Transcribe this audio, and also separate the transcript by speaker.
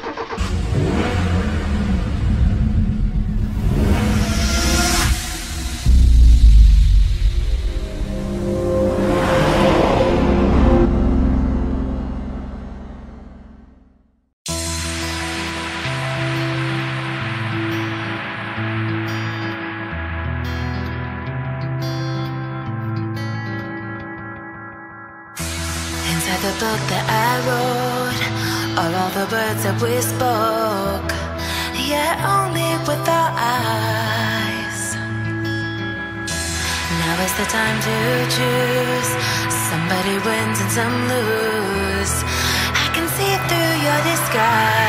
Speaker 1: The book that I wrote are all the words that we spoke, yet only with our eyes. Now is the time to choose. Somebody wins and some lose. I can see through your disguise.